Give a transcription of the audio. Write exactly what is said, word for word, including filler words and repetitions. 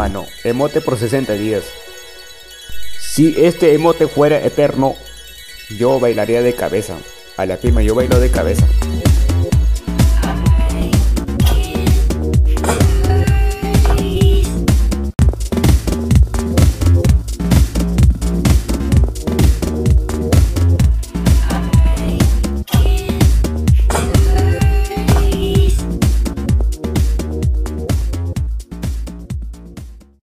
mano. Emote por sesenta días. Si este emote fuera eterno, yo bailaría de cabeza. A la firma, yo bailo de cabeza.